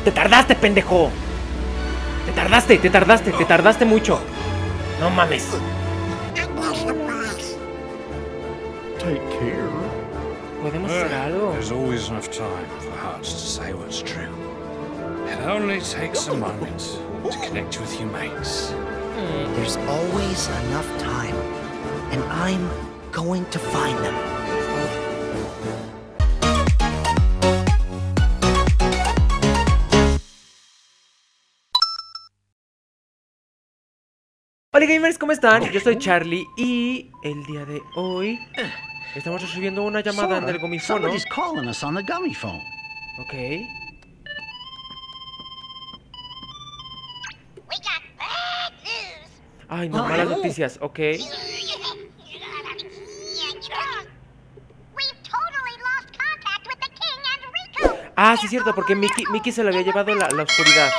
¡Te tardaste, pendejo! Te tardaste mucho. No mames. Take care. Podemos hacer algo. There's always enough time for hearts to say what's true. It only takes a moment to connect with your mates. There's always enough time, and I'm going to find them. Hola gamers, ¿cómo están? Yo soy Charlie y el día de hoy estamos recibiendo una llamada en el gomifono. Somebody's calling us on the gummy phone. Ok. We got bad news. Ay, no, malas noticias, ok. We've totally lost contact with the king and Riku. Ah, sí es cierto, porque Mickey se lo había llevado la oscuridad.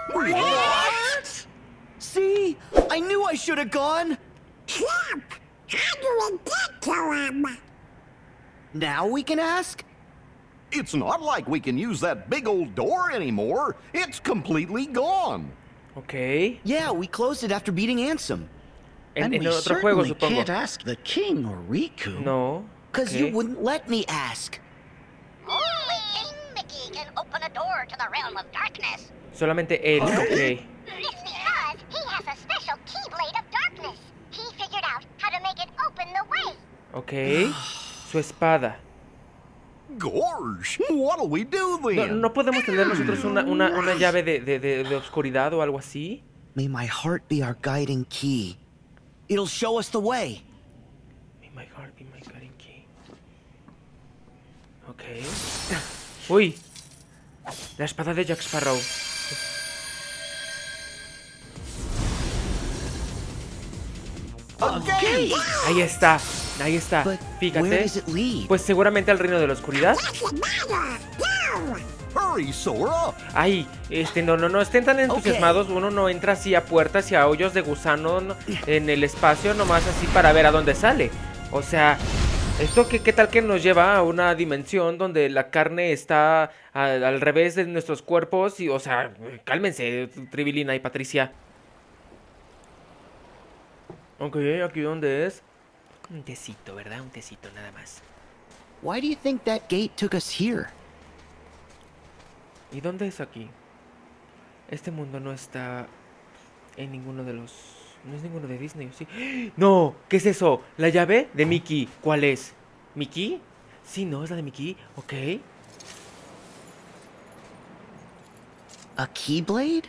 See? I knew I should have gone. How do we get to him? Now we can ask? It's not like we can use that big old door anymore. It's completely gone. Ok. Yeah, we closed it after beating Ansem. En we el otro juego, certainly supongo. can't ask the king or Riku. No. Because ok. you wouldn't let me ask. Only King Mickey can open a door to the realm of darkness. Solamente él, ok. It's because he has a special keyblade of darkness. He figured out how to make it open the way. Ok. Su espada. Gosh, what'll we do No, then? ¿no podemos tener nosotros una llave de oscuridad o algo así? May my heart be our guiding key. It'll show us the way. May my heart be my guiding key. Ok. Uy. La espada de Jack Sparrow. Okay. Ahí está. Ahí está. But where Fíjate. does it lead? Pues seguramente al reino de la oscuridad. What's the matter? Go! Hurry, Sora. Ay, no estén tan entusiasmados. Uno no entra así a puertas y a hoyos de gusano en el espacio, nomás así para ver a dónde sale. O sea, esto qué tal que nos lleva a una dimensión donde la carne está al revés de nuestros cuerpos y, o sea, cálmense, Tribilina y Patricia. Ok, ¿aquí dónde es? Un tecito, ¿verdad? Un tecito nada más. Why do you think that gate took us here? ¿Y dónde es aquí? Este mundo no está en ninguno de los... No es ninguno de Disney, ¿sí? ¡No! ¿Qué es eso? ¿La llave de Mickey? ¿Cuál es? ¿Mickey? Sí, no, es la de Mickey. Ok. A keyblade?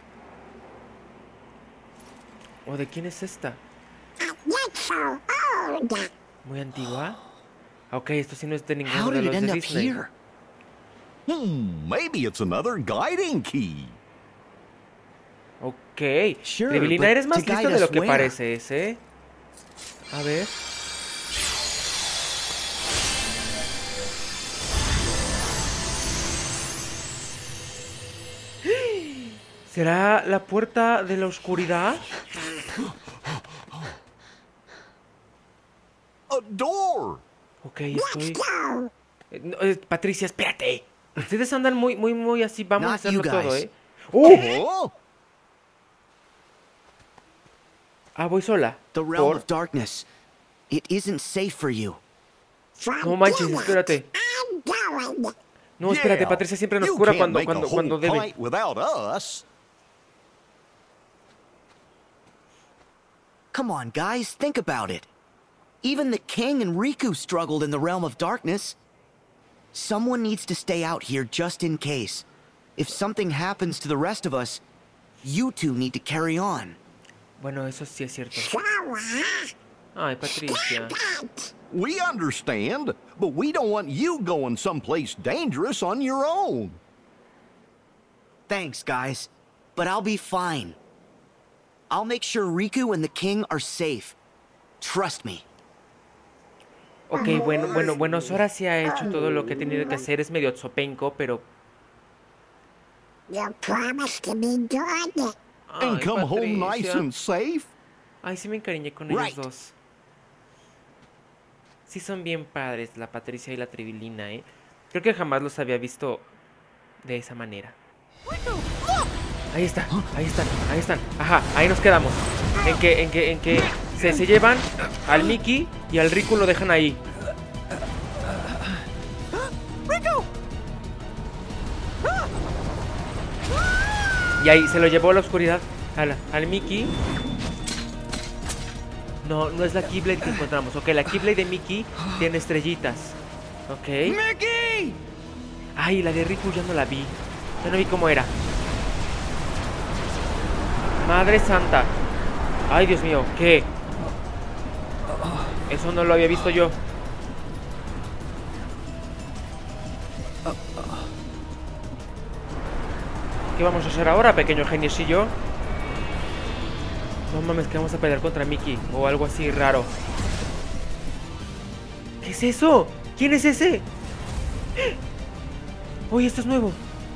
¿O de quién es esta? Not so old. ¿Muy antigua? Ok, esto sí no es de ninguno How de did los it end de up Disney. here? Maybe it's another guiding key. Ok. Sure, Tribilina, but eres más to guide listo de us lo que where? pareces, ¿eh? A ver. ¿Será la puerta de la oscuridad? A door. Ok, estoy... Go! Patricia, espérate. Ustedes andan muy así. Vamos a Not hacerlo you todo, guys. ¿eh? Oh, Ah, voy sola. The realm Por... of darkness. It isn't safe for you. No manches, espérate. I'm going. No, espérate, yeah. Patricia siempre nos You cura can't cuando make a whole cuando debe. pint without us. Come on, guys, think about it. Even the king and Riku struggled in the realm of darkness. Someone needs to stay out here just in case. If something happens to the rest of us, you two need to carry on. Bueno, eso sí es cierto. Sora, Ay, Patricia. that. We understand, but we don't want you going someplace dangerous on your own. Thanks, guys. But I'll be fine. I'll make sure Riku and the king are safe. Trust me. Ok, bueno, Sora sí ha hecho todo lo que ha tenido que hacer. Es medio zopenco, pero... You promised to be good. And Ay, come home nice Patricia. and safe. Ay, sí me encariñé con ellos Right. dos. Sí son bien padres, la Patricia y la Tribilina, ¿eh? Creo que jamás los había visto de esa manera. Riku, Ahí está, ahí están, ahí están. Ajá, ahí nos quedamos. En que se llevan al Mickey y al Riku lo dejan ahí. Y ahí se lo llevó a la oscuridad al Mickey. No, no es la Keyblade que encontramos. Ok, la Keyblade de Mickey tiene estrellitas. Ok. ¡Mickey! Ay, la de Riku ya no la vi. Ya no vi cómo era. Madre santa. Ay, Dios mío, ¿qué? Eso no lo había visto yo. ¿Qué vamos a hacer ahora, pequeño geniosillo? No mames, que vamos a pelear contra Mickey o algo así raro. ¿Qué es eso? ¿Quién es ese? Oye, esto es nuevo.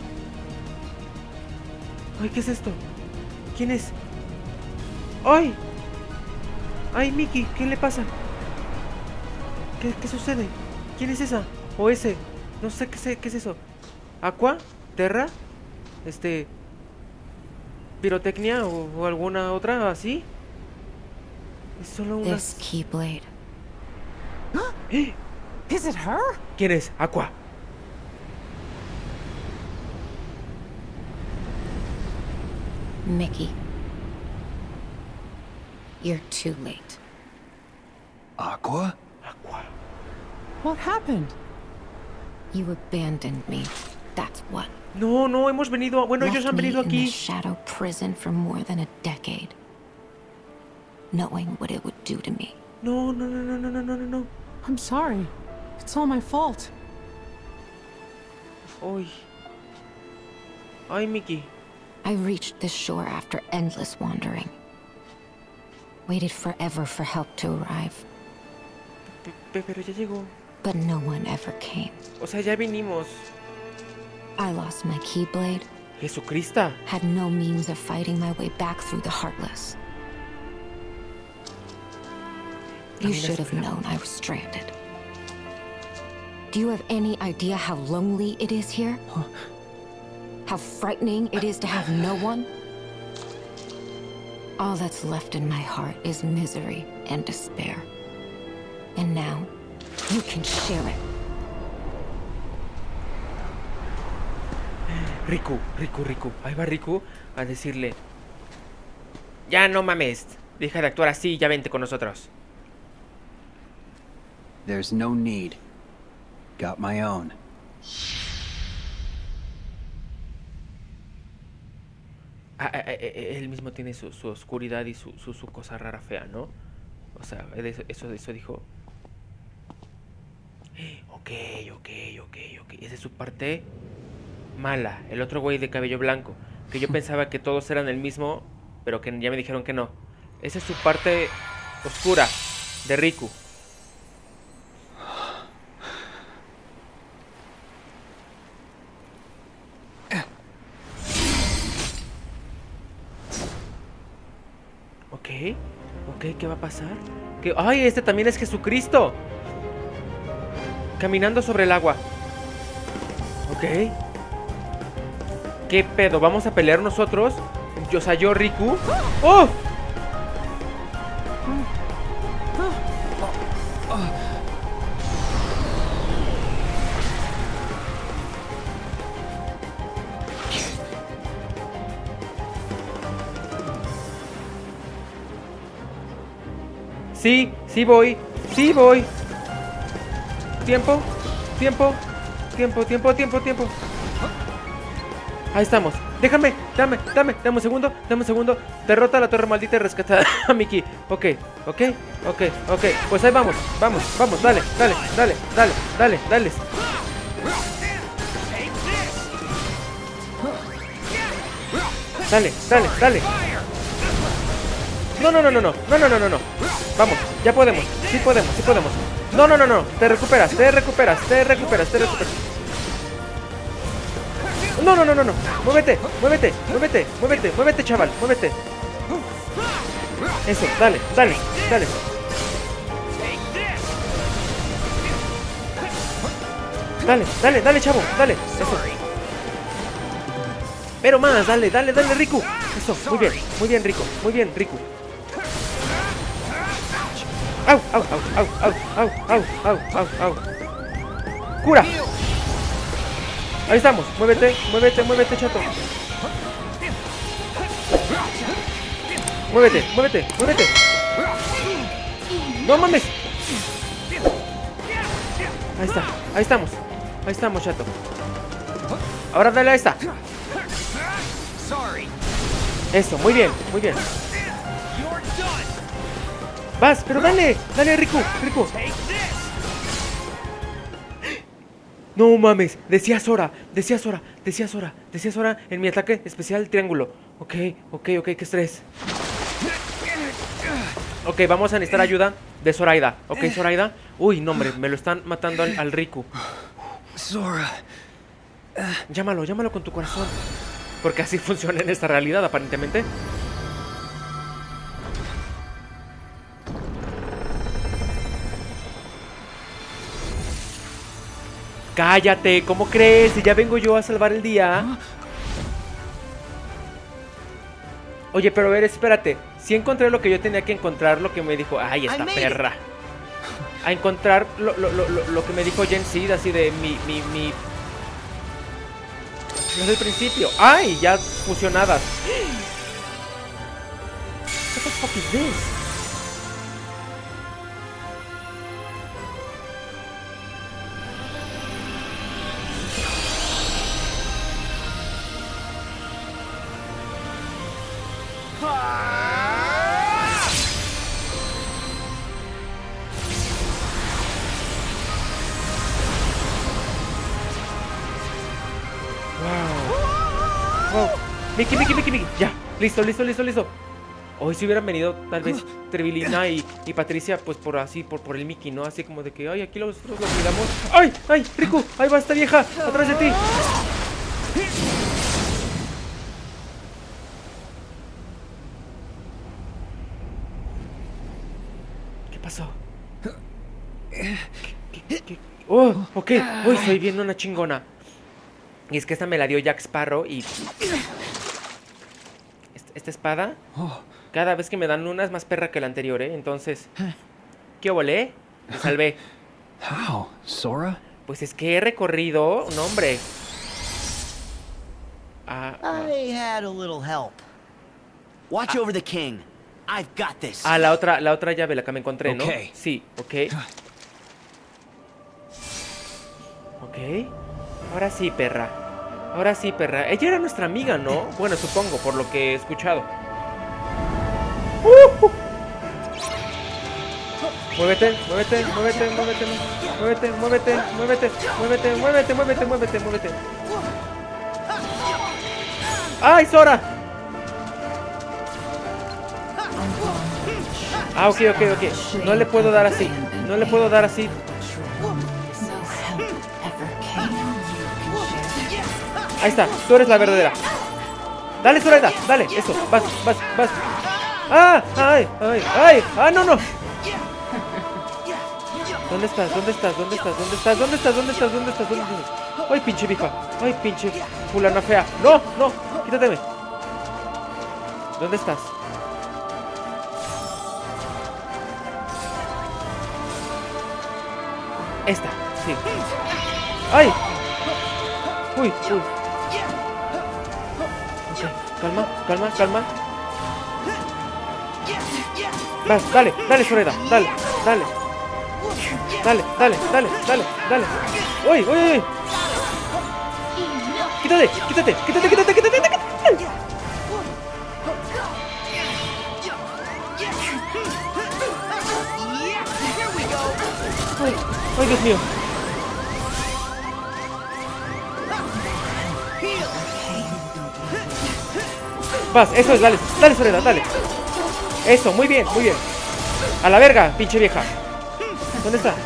Ay, ¿qué es esto? ¿Quién es? ¡Ay! ¡Ay, Mickey! ¿Qué le pasa? ¿Qué sucede? ¿Quién es esa? ¿O ese? No sé qué es eso. ¿Aqua? ¿Terra? ¿Pirotecnia? ¿O alguna otra así? Es solo una... This Keyblade. ¿Eh? Is it her? ¿Quién es? Aqua. Mickey. You're too late. Aqua? Aqua. What happened? You abandoned me. That's what. No, no, hemos venido... Bueno, ellos han venido Left me in aquí. the shadow prison for more than a decade. Knowing what it would do to me. No, no, no, no, no, no, no, no. I'm sorry. It's all my fault. Ay. Ay, Mickey. I reached this shore after endless wandering. Waited forever for help to arrive. Pero ya llegó. But no one ever came. O sea, ya vinimos. I lost my Keyblade. Jesucrista. Had no means of fighting my way back through the Heartless. You should have known I was stranded. Do you have any idea how lonely it is here? How frightening it is to have no one? All that's left in my heart is misery and despair. And now, you can share it. Riku. Ahí va Riku a decirle: ya no mames. Deja de actuar así, ya vente con nosotros. There's no need. Got my own. Él mismo tiene su oscuridad y su cosa rara fea, ¿no? O sea, eso dijo. Ok. Esa es su parte mala. El otro güey de cabello blanco. Que yo pensaba que todos eran el mismo, pero que ya me dijeron que no. Esa es su parte oscura de Riku. Ok, ¿qué va a pasar? ¡Ay, este también es Jesucristo! Caminando sobre el agua. Ok. ¿Qué pedo? ¿Vamos a pelear nosotros? O sea, yo, Riku. ¡Oh! Sí voy. Tiempo. Ahí estamos. Déjame, dame un segundo. Derrota a la torre maldita y rescata a Mickey. Ok. Pues ahí vamos. Dale. Dale. No. Vamos, ya podemos. Sí podemos. No. Te recuperas. No. Muévete, chaval. Muévete. Eso, dale. Dale, chavo. Dale. Pero más, dale, dale, dale, Riku. Eso, muy bien, Riku. Muy bien, Riku. Au, au, au, au, au, au, au, au, au, au. Cura. Ahí estamos. Muévete, muévete, muévete, chato. Muévete, muévete, muévete. No mames. Ahí está, ahí estamos. Ahí estamos, chato. Ahora dale a esta. Eso, muy bien, muy bien. Vas, pero dale, dale, Riku, Riku. No mames, decía Sora, decía Sora, decía Sora, decía Sora en mi ataque especial triángulo. Ok, ok, ok, qué estrés. Ok, vamos a necesitar ayuda de Zoraida. Ok, Zoraida. Uy, no, hombre, me lo están matando al Riku. Sora. Llámalo, llámalo con tu corazón. Porque así funciona en esta realidad, aparentemente. Cállate, ¿cómo crees? Si ya vengo yo a salvar el día. Oye, pero a ver, espérate. Si encontré lo que yo tenía que encontrar, lo que me dijo. Ay, esta perra. A encontrar lo que me dijo Gen Seed, así de mi. Desde el principio. ¡Ay! Ya fusionadas. What the fuck is this? Wow. Mickey, Mickey, Mickey, Mickey. Ya, listo, listo, listo, listo. Hoy si hubieran venido tal vez Trevilina y Patricia, pues por así, por el Mickey, ¿no? Así como de que, ay, aquí nosotros lo cuidamos. ¡Ay, ay, Riku! ¡Ahí va esta vieja! ¡Atrás de ti! ¿Qué pasó? ¿Qué? Oh, ok. Uy, soy bien una chingona. Y es que esta me la dio Jack Sparrow y... Esta espada, cada vez que me dan una es más perra que la anterior, ¿eh? Entonces... ¿Qué volé? Me salvé. How, Sora? Pues es que he recorrido... No, hombre. I had a little help. Watch over the king. I've got this. La otra llave, la que me encontré, ¿no? Okay. Sí, ok. Ok. Ahora sí, perra. Ahora sí, perra. Ella era nuestra amiga, ¿no? Bueno, supongo, por lo que he escuchado. Muévete, muévete, muévete, muévete, muévete, muévete, muévete, muévete, muévete, muévete, muévete, muévete. ¡Ay, Sora! Ah, ok, ok, ok. No le puedo dar así. No le puedo dar así. Ahí está, tú eres la verdadera. Dale, Zoraida, dale, eso, vas, vas, vas. ¡Ah! ¡Ay! ¡Ay! ¡Ay! ¡Ah, no, no! ¿Dónde estás? ¿Dónde estás? ¿Dónde estás? ¿Dónde estás? ¿Dónde estás? ¿Dónde estás? ¿Dónde estás? ¿Dónde estás? ¡Ay, pinche vieja! ¡Ay, pinche fulana fea! ¡No! ¡No! ¡Quítateme! ¿Dónde estás? Esta, sí. ¡Ay! ¡Uy! ¡Uy! Okay. Calma, calma, calma. Vas, dale, dale, Zoraida, dale, dale. Dale, dale, dale, dale, dale. ¡Uy, uy, uy! ¡Quítate, quítate, quítate, quítate, quítate, quítate! ¡Ay, ay, Dios mío! Vas, eso es, dale, dale, Zoraida, dale. Eso, muy bien, muy bien. A la verga, pinche vieja. ¿Dónde está?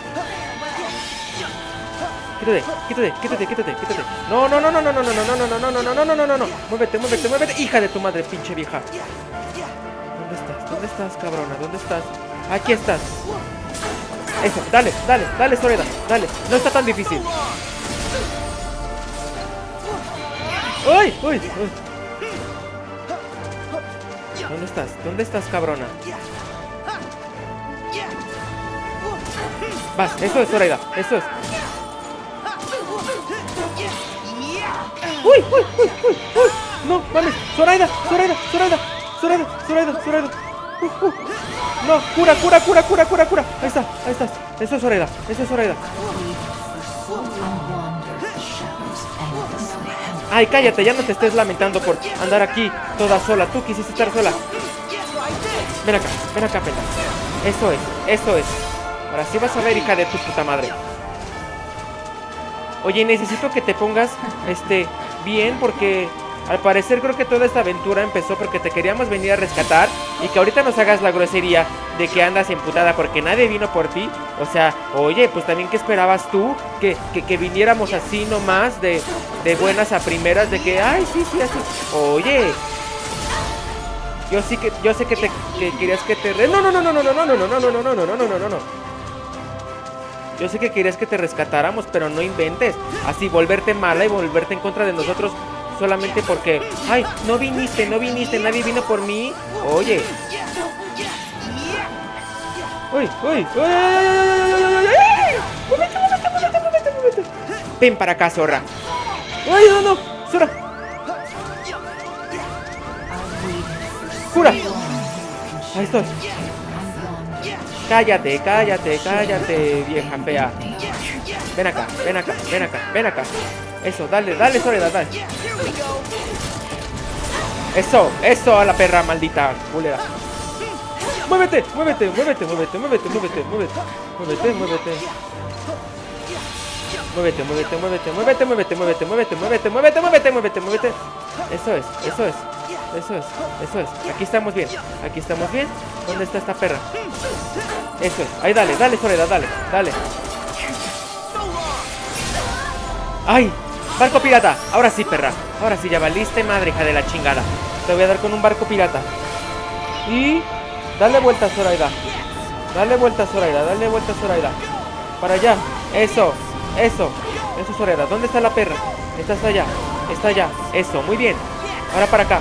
Quítate, quítate, quítate, quítate, quítate. No, no, no, no, no, no, no, no, no, no, no, no, no, no, no, no, no, no. Muévete, muévete, muévete, hija de tu madre, pinche vieja. ¿Dónde estás? ¿Dónde estás, cabrona? ¿Dónde estás? Aquí estás. Eso, dale, dale, dale, Zoraida, dale. No está tan difícil. ¡Ay! ¡Uy! ¡Uy! ¿Dónde estás? ¿Dónde estás, cabrona? Vas, eso es, Zoraida, eso es. ¡Uy! ¡Uy! ¡Uy! ¡Uy! ¡Uy! ¡No! ¡Mames! ¡Zoraida! ¡Zoraida! ¡Zoraida! ¡Zoraida! ¡Zoraida! ¡Zoraida! ¡No! ¡Cura! ¡Cura! ¡Cura! ¡Cura! ¡Cura! ¡Cura! Ahí está, ahí estás. Eso es Zoraida, eso es Zoraida. Ay, cállate, ya no te estés lamentando por andar aquí toda sola. Tú quisiste estar sola. Ven acá, pena. Eso es. Ahora sí vas a ver, hija de tu puta madre. Oye, necesito que te pongas, bien, porque al parecer creo que toda esta aventura empezó porque te queríamos venir a rescatar y que ahorita nos hagas la grosería de que andas emputada porque nadie vino por ti. O sea, oye, pues también, ¿qué esperabas tú? Que viniéramos así nomás de buenas a primeras, de que, ay, sí, así. Oye, yo sé que querías que te... No. Yo sé que querías que te rescatáramos, pero no inventes. Así volverte mala y volverte en contra de nosotros solamente porque... Ay, no viniste, nadie vino por mí. Oye. Uy. Muévete. Ven para acá, zorra. Ay, no, zorra. Cura. Ahí estoy. Cállate, vieja fea. Ven acá. Eso, dale, Zoraida, dale. Eso a la perra maldita culera. Muévete. Eso es. Aquí estamos bien. ¿Dónde está esta perra? Eso es. Ahí, dale, Zoraida, dale. ¡Ay! ¡Barco pirata! Ahora sí, perra. Ahora sí, ya valiste madre, hija de la chingada. Te voy a dar con un barco pirata. Y... dale vuelta, Zoraida. Dale vuelta, Zoraida. Para allá. Eso, Zoraida. ¿Dónde está la perra? Está allá. Eso, muy bien. Ahora para acá,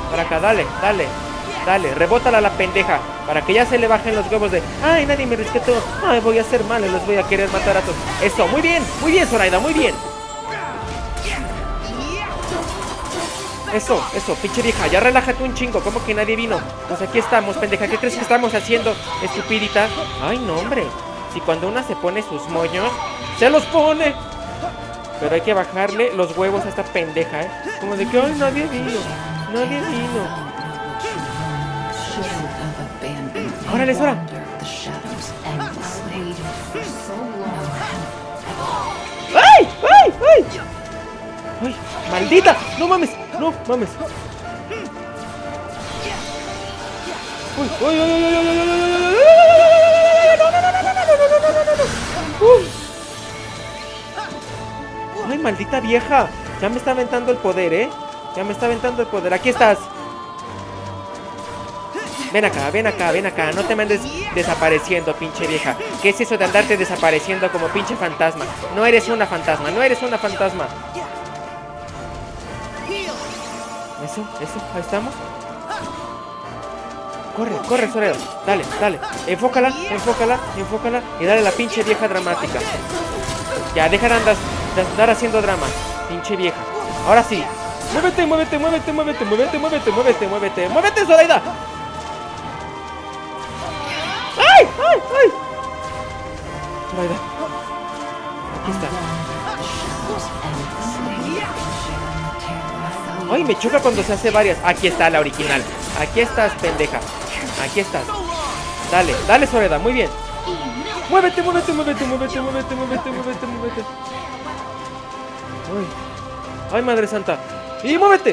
dale, rebótala a la pendeja, para que ya se le bajen los huevos de, ay, nadie me rescató, ay, voy a hacer mal y los voy a querer matar a todos. Eso, muy bien, Zoraida, muy bien. Eso, pinche vieja, ya relájate un chingo, ¿cómo que nadie vino? Pues aquí estamos, pendeja, ¿qué crees que estamos haciendo, estupidita? Ay, no, hombre, si cuando una se pone sus moños, se los pone. Pero hay que bajarle los huevos a esta pendeja, ¿eh? Como de que, ay, nadie vino. ¡Órale, Zora! ¡Ay! ¡Ay! ¡Maldita! ¡No mames! ¡Uy! ¡Ay, maldita vieja! Ya me está aventando el poder, ¿eh? Aquí estás. Ven acá. No te mandes desapareciendo, pinche vieja. ¿Qué es eso de andarte desapareciendo como pinche fantasma? No eres una fantasma. Eso. Ahí estamos. Corre, Zoraida. Dale. Enfócala. Y dale a la pinche vieja dramática. Ya, deja de andar haciendo drama, pinche vieja. Ahora sí. Muévete, Zoraida. ¡Ay! Zoraida. Aquí está. Ay, me choca cuando se hace varias. Aquí está la original. Aquí estás, pendeja. Aquí estás. Dale, Zoraida, muy bien. Muévete. Ay, madre santa. Y muévete.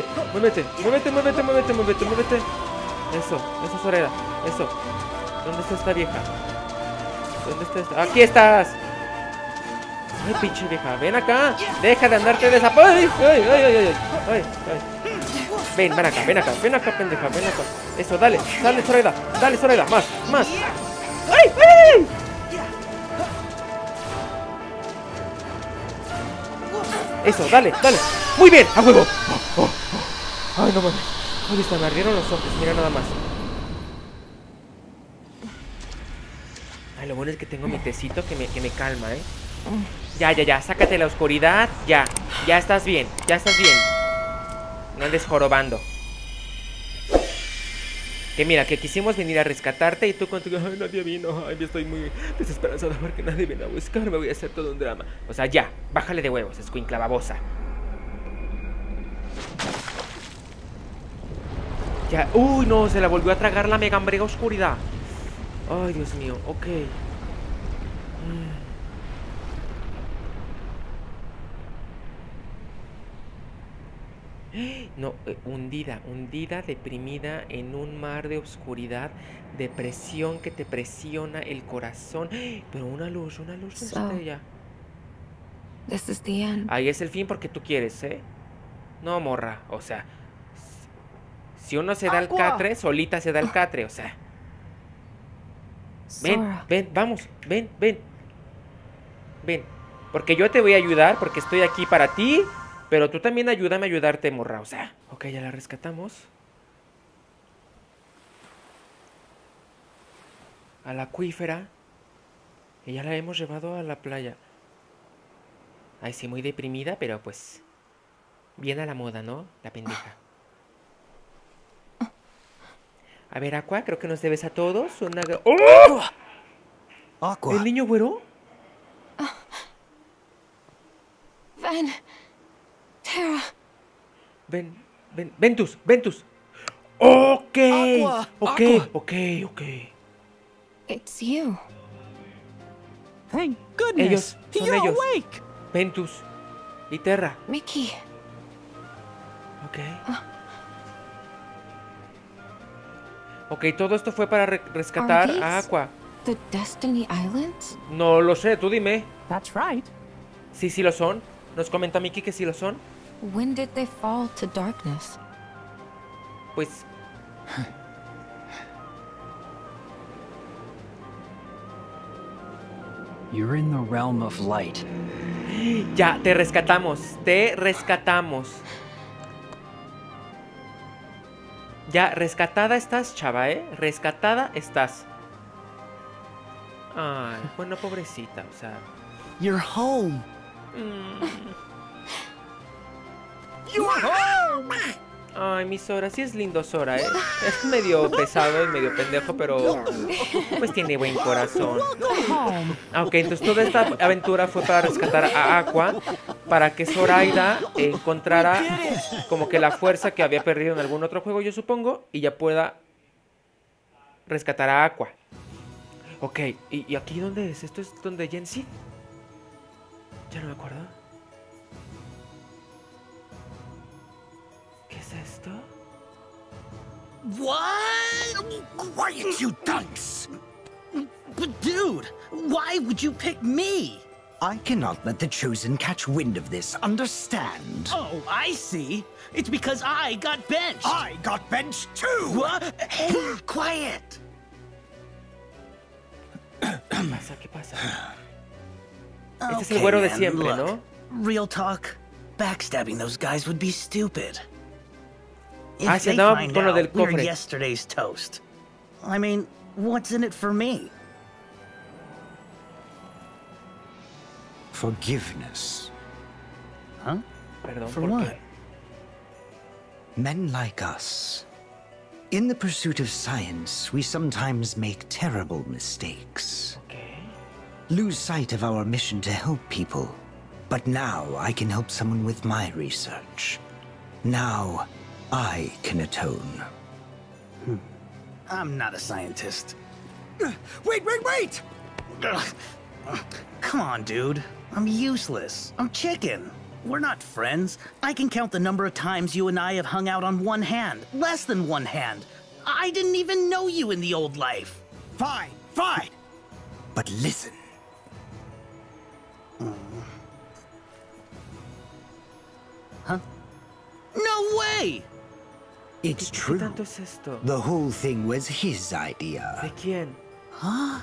Eso, Zoraida. Eso. ¿Dónde está esta vieja? Aquí estás. Ay, pinche vieja, ven acá. Deja de andarte desapareciendo. Ay. Ven acá, pendeja, ven acá. Eso, dale, Zoraida. Más. ¡Ay! Eso, dale. ¡Muy bien! ¡A huevo! ¡Ay, no mames! Ahí está, me abrieron los ojos, mira nada más. Ay, lo bueno es que tengo mi tecito que me calma, ¿eh? Ya, sácate la oscuridad. Ya estás bien, No andes jorobando. Que mira, que quisimos venir a rescatarte y tú contigo, ay, nadie vino, ay, estoy muy desesperanzada porque nadie viene a buscarme, voy a hacer todo un drama. O sea, ya, bájale de huevos, escuincla babosa. Ya, uy, no, se la volvió a tragar la mega hambrega oscuridad. Ay, Dios mío, ok. No, hundida, deprimida en un mar de oscuridad, depresión que te presiona el corazón. Pero una luz estrella. This is the end. Ahí es el fin porque tú quieres, ¿eh? No, morra, o sea, si uno se da el catre, solita se da el catre, o sea. Ven, vamos, ven. Porque yo te voy a ayudar, porque estoy aquí para ti. Pero tú también ayúdame a ayudarte, morra, o sea. Ok, ya la rescatamos. A la acuífera. Y ya la hemos llevado a la playa. Ay, sí, muy deprimida, pero pues... bien a la moda, ¿no? La pendeja. A ver, Aqua, creo que nos debes a todos una... ¡Oh! Aqua. ¿El niño güero? Ven. Terra. Ventus. Ok. Aqua. Ok. It's you. Thank goodness. Son You're ellos. awake. Ventus y Terra. Mickey. Ok. Ok, todo esto fue para rescatar Are a these Aqua. The Destiny Islands? No lo sé, tú dime. That's right. Sí lo son. Nos comenta Mickey que sí lo son. When did they fall to darkness? Pues... You're in the realm of light. ya, te rescatamos. Ya, rescatada estás, chava, ¿eh? Rescatada estás. Ay, bueno, pobrecita, o sea... You're home. You're home. Ay, mi Sora, sí es lindo Sora, ¿eh? Es medio pesado y medio pendejo, pero... pues tiene buen corazón. Ok, entonces toda esta aventura fue para rescatar a Aqua, para que Zoraida encontrara como que la fuerza que había perdido en algún otro juego, yo supongo, y ya pueda rescatar a Aqua. Ok, ¿y aquí dónde es? ¿Esto es donde Jensi? Ya no me acuerdo. ¿Qué es esto? What? Quiet, you dunce! But dude, why would you pick me? I cannot let the Chosen catch wind of this, understand? Oh, I see. It's because I got benched. I got benched too! What? Hey, quiet! ¿Qué pasa? Este es el güero de siempre, look, ¿no? Real talk, backstabbing those guys would be stupid. If Ah, se they andaba find con lo del out we're cofre. yesterday's toast, I mean, what's in it for me? Forgiveness. Huh? Perdón, For ¿por what? qué? Men like us. In the pursuit of science, we sometimes make terrible mistakes. Okay. Lose sight of our mission to help people. But now I can help someone with my research. Now I can atone. I'm not a scientist. Wait! Come on, dude. I'm useless. I'm chicken. We're not friends. I can count the number of times you and I have hung out on one hand. Less than one hand. I didn't even know you in the old life. Fine. But listen. Huh? No way! It's ¿Qué true. tanto es esto? The whole thing was his idea. ¿De quién? Huh?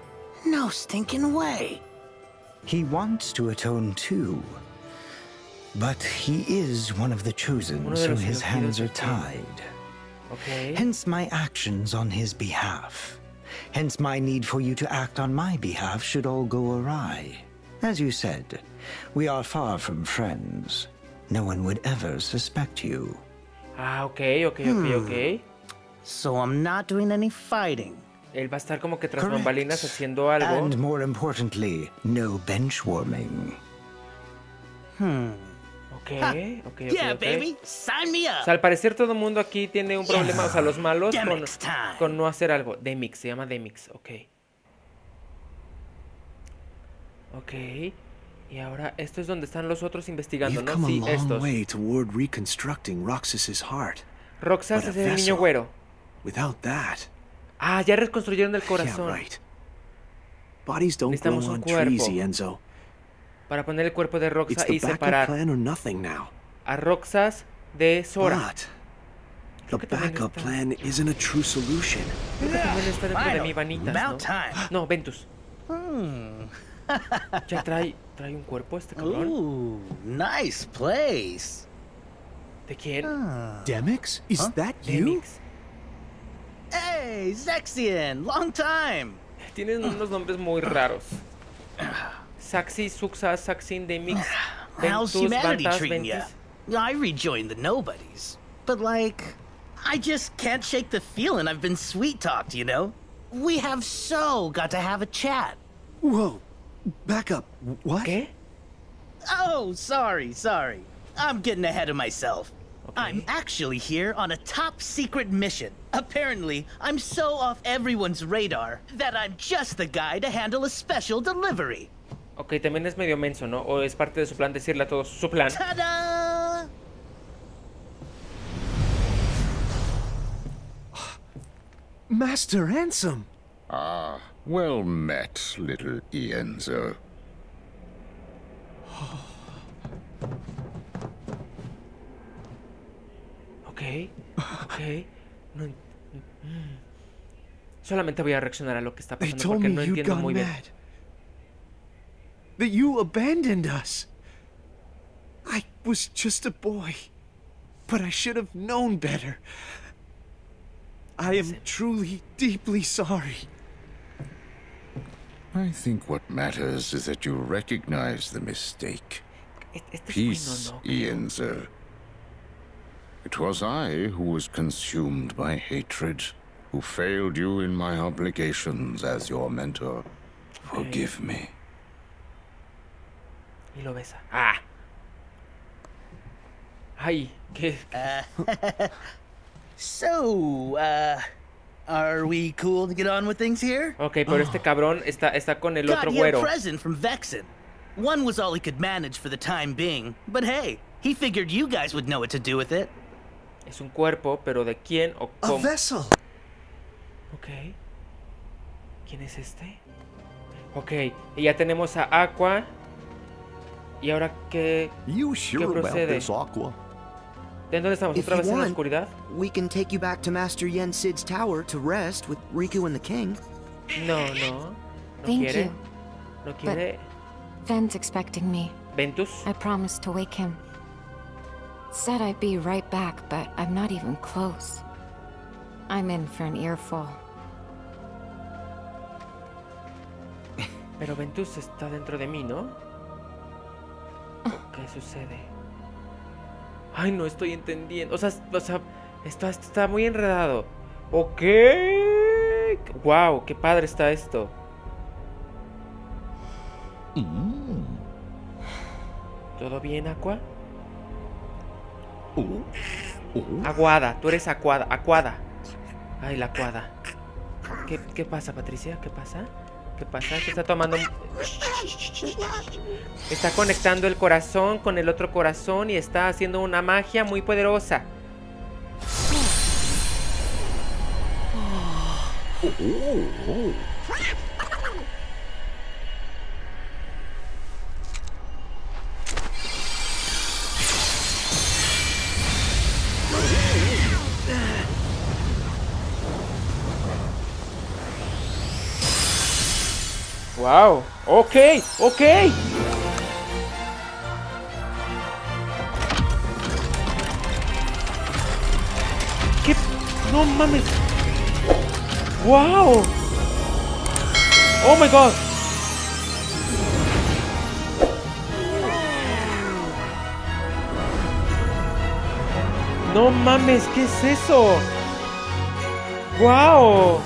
No stinking way. He wants to atone too. But he is one of the chosen, so his hands are tied. Okay. Hence my actions on his behalf. Hence my need for you to act on my behalf should all go awry. As you said, we are far from friends. No one would ever suspect you. Ah, ok. So I'm not doing any fighting. Él va a estar como que tras bambalinas haciendo algo. And more importantly, no bench warming. Ok. Yeah, baby, sign me up. O sea, al parecer todo el mundo aquí tiene un problema, o sea, los malos con no hacer algo. Demix, se llama Demix, ok. Ok. Y ahora, esto es donde están los otros investigando, ¿no? Sí, estos. Roxas es el niño güero. Ah, ya reconstruyeron el corazón. Necesitamos un cuerpo para poner el cuerpo de Roxas y separar a Roxas de Sora. Creo que también está dentro de mi vanitas, ¿no? No, Ventus. Ya trae un cuerpo este cabrón. Ooh, nice place. ¿De quién? Demix? Is that you? Demix. Hey, Zexion, long time. Tienen unos nombres muy raros. Saxi, Suxa, Saxin, Demix, How's Ventus, humanity Vantas, treating ya? Ventus. I rejoined the nobodies, but like, I just can't shake the feeling I've been sweet-talked, you know? We have got to have a chat. Whoa, back up, what? ¿Qué? Oh, sorry. I'm getting ahead of myself. Okay. I'm actually here on a top-secret mission. Apparently, I'm so off everyone's radar that I'm just the guy to handle a special delivery. Ok, también es medio menso, ¿no? O es parte de su plan decirle a todos su plan. Ta-da! Master Ansem! Ah, well met, little Ienzo. Ok. No, solamente voy a reaccionar a lo que está pasando porque no entiendo muy bien. That you abandoned us. I was just a boy, but I should have known better. I am truly, deeply sorry. I think what matters is that you recognize the mistake. Peace, Ienzo. It was I who was consumed by hatred, who failed you in my obligations as your mentor. Forgive me. Y lo besa. ¡Ah! ¡Ay! ¿Qué? So, are we cool to get on with things here? Ok, pero este cabrón está con el otro Got you a güero. present from Vexen. One was all he could manage for the time being, but hey, he figured you guys would know what to do with it. Es un cuerpo, pero ¿de quién o cómo? A vessel. Ok. ¿Quién es este? Ok, y ya tenemos a Aqua. ¿Y ahora qué, ¿qué procede? ¿De dónde estamos? ¿Otra vez en la oscuridad? We can take you back to Master Yen Sid's tower to rest with Riku and the king. No Thank quiere. you. No quiere. Ven's expecting me. ¿Ventus? I promised to wake him. Said I'd be right back, but I'm not even close. I'm in for an earful. Pero Ventus está dentro de mí, ¿no? ¿Qué sucede? Ay, no estoy entendiendo. O sea, esto está muy enredado. Ok. Wow, qué padre está esto. ¿Todo bien, Aqua? Aguada, tú eres Aquada. Ay, la Aquada. ¿Qué pasa, Patricia? ¿Qué pasa? Se está tomando... Está conectando el corazón con el otro corazón y está haciendo una magia muy poderosa. Wow, ok. No mames. Wow. Oh my god. No mames, ¿qué es eso? Wow.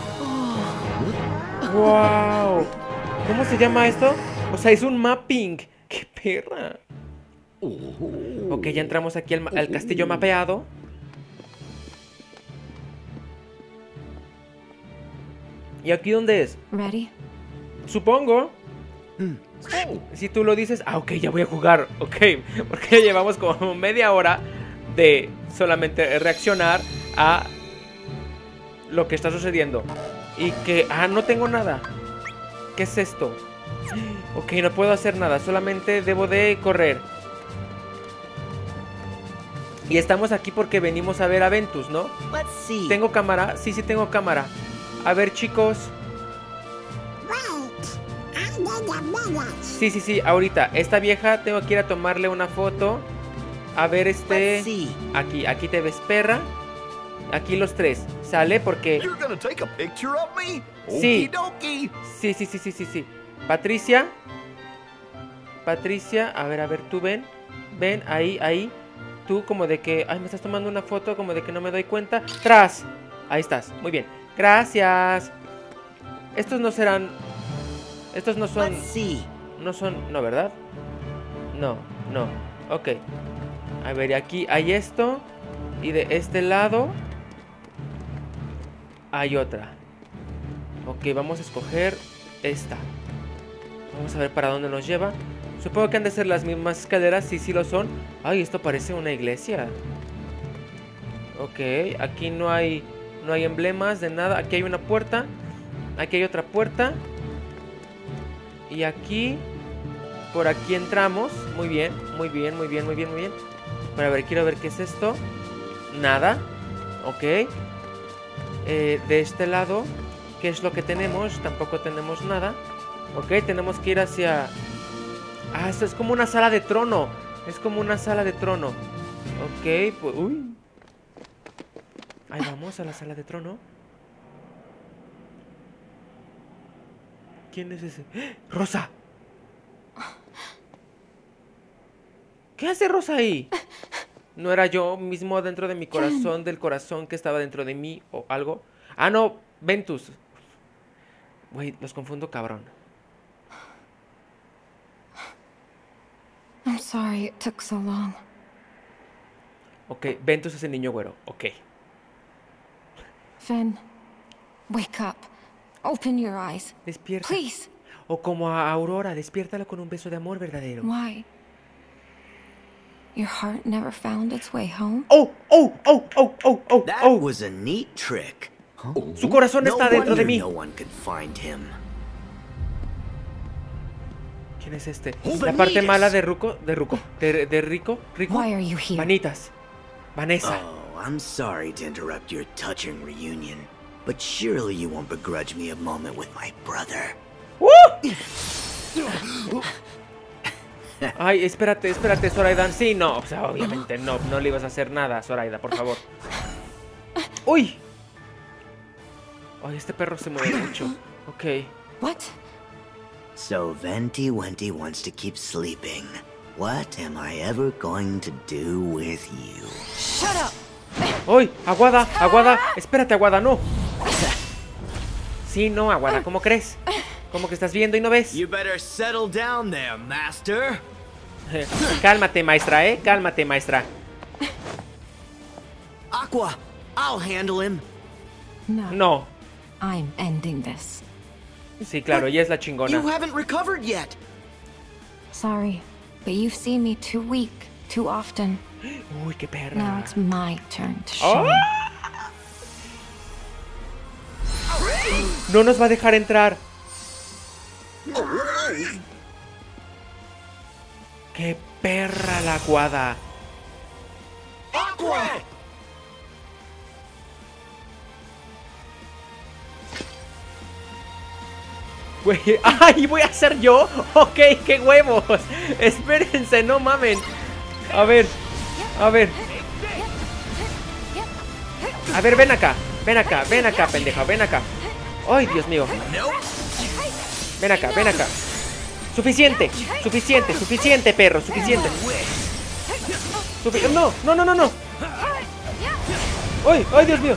Wow. ¿Cómo se llama esto? O sea, es un mapping. ¡Qué perra! Ok, ya entramos aquí al castillo mapeado. ¿Y aquí dónde es? Ready? Supongo. Si tú lo dices. Ah, ok, ya voy a jugar. Ok, porque ya llevamos como media hora de solamente reaccionar a lo que está sucediendo. Y que... Ah, no tengo nada. ¿Qué es esto? Ok, no puedo hacer nada. Solamente debo de correr. Y estamos aquí porque venimos a ver a Ventus, ¿no? ¿Tengo cámara? Sí, sí tengo cámara. A ver, chicos. Sí, sí, sí, ahorita. Esta vieja tengo que ir a tomarle una foto. A ver, aquí te ves, perra. Aquí los tres. ¿Sale? Porque... Sí. Sí. Patricia. Patricia, a ver, tú ven. Ven, ahí. Tú como de que... Ay, me estás tomando una foto como de que no me doy cuenta. ¡Tras! Ahí estás, muy bien. Gracias. Estos no serán... Estos no son... No son... No, ¿verdad? No. Ok. A ver, aquí hay esto. Y de este lado hay otra. Ok, vamos a escoger esta. Vamos a ver para dónde nos lleva. Supongo que han de ser las mismas escaleras. Sí lo son. Ay, esto parece una iglesia. Ok, aquí no hay emblemas de nada. Aquí hay una puerta. Aquí hay otra puerta. Y aquí... Por aquí entramos. Muy bien. Pero a ver, quiero ver qué es esto. Nada. Ok. De este lado, ¿qué es lo que tenemos? Tampoco tenemos nada. Ok, tenemos que ir hacia... Ah, esto es como una sala de trono. Ok, pues... Uy. Ahí vamos a la sala de trono. ¿Quién es ese? ¡Rosa! ¿Qué hace Rosa ahí? ¿No era yo mismo dentro de mi corazón, del corazón que estaba dentro de mí o algo? Ah, no, Ventus. Güey, los confundo, cabrón. I'm sorry it took so long. Ok, Ventus es el niño güero, ok. Fen, wake up. Open your eyes. Despierta. Please. O como a Aurora, despiértalo con un beso de amor verdadero. Why? Your heart never found its way home? Oh. That was a neat trick. Su corazón está dentro de mí. No one could find him. ¿Quién es este? La parte mala de Rico. Why are you here? Vanitas. Vanessa. Oh, I'm sorry to interrupt your touching reunion, but surely you won't begrudge me a moment with my brother. Ay, espérate, Zoraida. Sí, no, o sea, obviamente no le ibas a hacer nada, Zoraida, por favor. ¡Uy! Ay, este perro se mueve mucho. Ok. What? So Venti Wenti wants to keep sleeping. What am I ever going to do with you? Shut up! ¡Uy! Aguada, espérate, Aguada, no. Sí, no, Aguada, ¿cómo crees? ¿Cómo que estás viendo y no ves? You better settle down there, master. Cálmate, maestra, cálmate, maestra. Aqua, I'll handle him. No. I'm ending this. Sí, claro, ella es la chingona. You haven't recovered yet. Sorry, but you've seen me too weak, too often. Uy, qué perra. Now it's my turn to shine. No nos va a dejar entrar. ¡Qué perra la Aguada! ¡Aqua! Güey, ¡ay! ¿Voy a ser yo? Ok, qué huevos. Espérense, no mamen. A ver, ven acá. Ven acá, pendeja, ven acá. Ay, Dios mío. Ven acá, ven acá. Suficiente, suficiente, suficiente, perro, suficiente. No, no, no, no, no. ¡Ay, ay, Dios mío!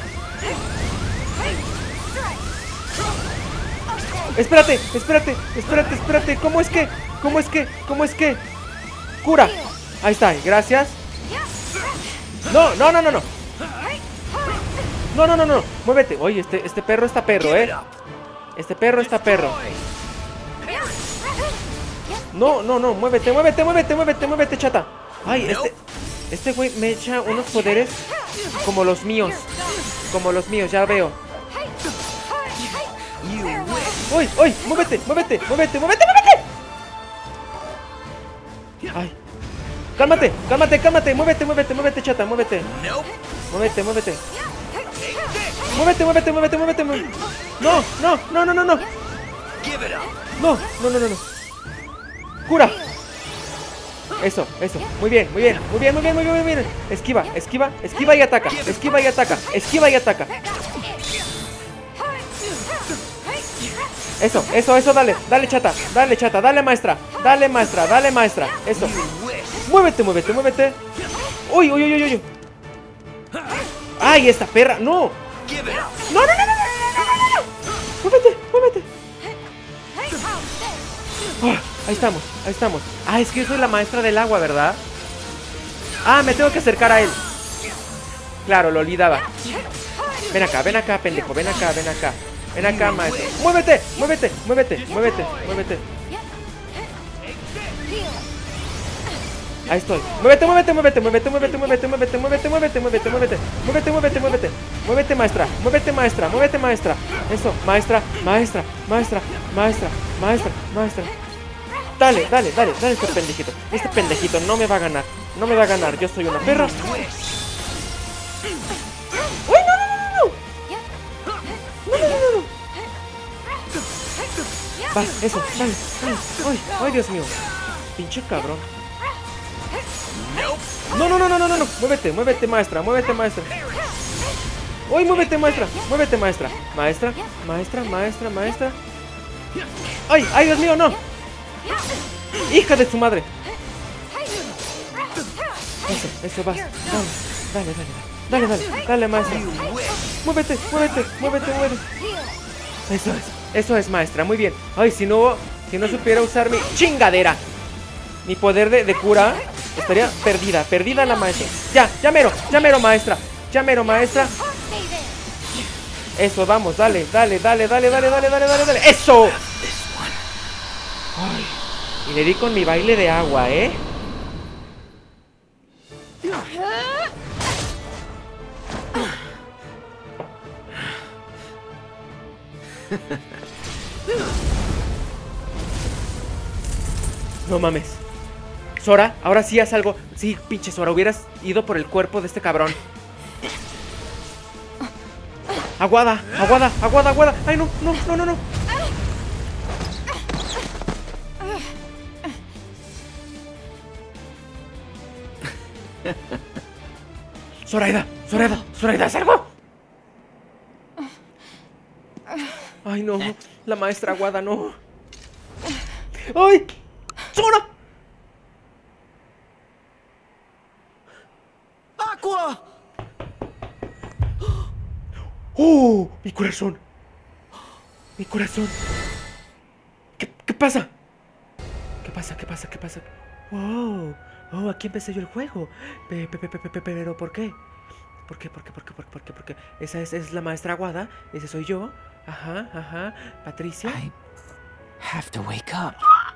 Espérate, espérate, espérate, espérate. ¿Cómo es que? ¿Cómo es que? ¿Cómo es que? Cura. Ahí está, gracias. No, no, no, no, no. No, no, no, no. Muévete. Oye, este perro está perro, ¿eh? Este perro está perro. No, no, no. Muévete, muévete, muévete, muévete, muévete, chata. Ay, este güey me echa unos poderes como los míos. Como los míos, ya veo. ¡Uy, uy! ¡Muévete, muévete, muévete, muévete, muévete! ¡Ay! ¡Cálmate, cálmate, cálmate! ¡Muévete, muévete, muévete, chata! ¡Muévete! ¡Muévete, muévete! ¡Muévete, muévete, muévete, muévete! ¡No, no, no, no, no, no! ¡No, no, no, no, no! ¡Cura! Eso, eso. Muy bien, muy bien, muy bien, muy bien, muy bien, muy bien. Esquiva, esquiva, esquiva y ataca. Esquiva y ataca, esquiva y ataca. Eso, eso, eso, dale, dale, chata, dale, maestra, dale, maestra, dale, maestra. Eso. Muévete, muévete, muévete. Uy, uy, uy, uy, uy. Ay, esta perra, no. No, no, no, no, no, no, no, no. Muévete, muévete. Ahí estamos, ahí estamos. Ah, es que yo soy la maestra del agua, ¿verdad? Ah, me tengo que acercar a él. Claro, lo olvidaba. Ven acá, pendejo, ven acá, ven acá. Ven acá, maestro. ¡Muévete! ¡Muévete! ¡Muévete! ¡Muévete! ¡Muévete! Ahí estoy. ¡Muévete, muévete, muévete! ¡Muévete, muévete, muévete, muévete, muévete, muévete, muévete, muévete! ¡Muévete, muévete, muévete! ¡Muévete, maestra! ¡Muévete, maestra! ¡Muévete, maestra! Eso, maestra, maestra, maestra, maestra, maestra, maestra. Dale, dale, dale, dale este pendejito. Este pendejito no me va a ganar. No me va a ganar. Yo soy una perra. ¡Uy, no, no, no, no! ¡No, no, no, no! Va, eso, dale, dale. ¡Ay, ay, Dios mío! Pinche cabrón. No, no, no, no, no, no, no. Muévete, muévete, maestra, muévete, maestra. ¡Uy, muévete, maestra! Muévete, maestra. Maestra, maestra, maestra, maestra. ¡Ay, ay, Dios mío, no! ¡Hija de su madre! Eso, eso, vas. Dale, dale, dale. Dale, dale, dale, maestra. Muévete, muévete, muévete, muévete. Eso es, maestra, muy bien. Ay, si no supiera usar mi chingadera, mi poder de cura, estaría perdida la maestra. Ya mero, maestra. Ya mero, maestra. Eso, vamos, dale, dale, dale, dale, dale, dale, dale, dale, dale. ¡Eso! Ay, y le di con mi baile de agua, ¿eh? No mames. Sora, ahora sí haz algo. Sí, pinche Sora, hubieras ido por el cuerpo de este cabrón. Aguada, aguada, aguada, aguada. Ay, no, no, no, no, no. Zoraida, Zoraida, Zoraida, ¿haz algo? Ay, no, la maestra Aguada, no. ¡Ay! ¡Sora! ¡Aqua! ¡Oh! ¡Mi corazón! ¡Mi corazón! ¿Qué pasa? ¿Qué pasa? ¿Qué pasa? ¿Qué pasa? ¡Wow! ¡Oh! Aquí empecé yo el juego. Pero ¿por qué? ¿Por qué? ¿Por qué? Esa es la maestra Aguada. Ese soy yo. Ajá, ajá. Patricia. I have to wake up.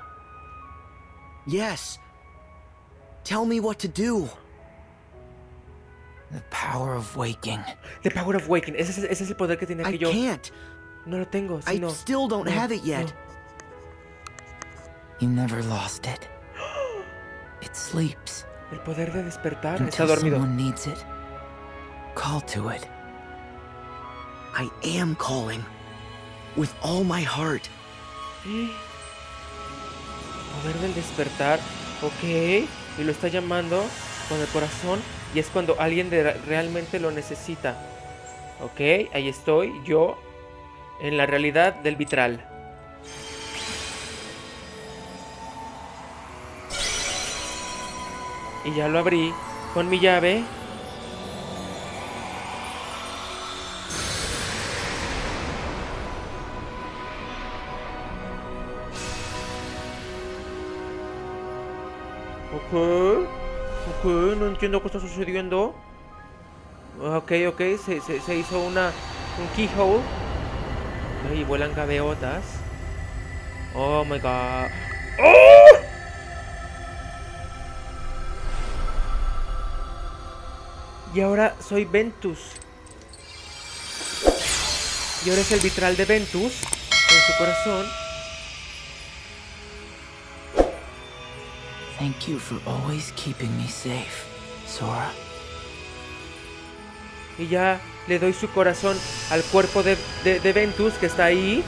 Yes. Tell me what to do. The power of waking. The power of waking. Ese es el poder que tenía que yo. I can't. No lo tengo. I still don't have it yet. You never lost it. It sleeps. El poder de despertar está dormido. Someone needs it. Call to it. I am calling. With all my heart. Poder del despertar. Ok. Y lo está llamando con el corazón. Y es cuando alguien realmente lo necesita. Ok, ahí estoy, yo, en la realidad del vitral. Y ya lo abrí con mi llave. Ok, no entiendo qué está sucediendo. Ok, se hizo un keyhole. Ok, y vuelan gaviotas. Oh my god. ¡Oh! Y ahora soy Ventus. Y ahora es el vitral de Ventus en su corazón. Thank you for always keeping me safe, Sora. Y ya le doy su corazón al cuerpo de Ventus que está ahí.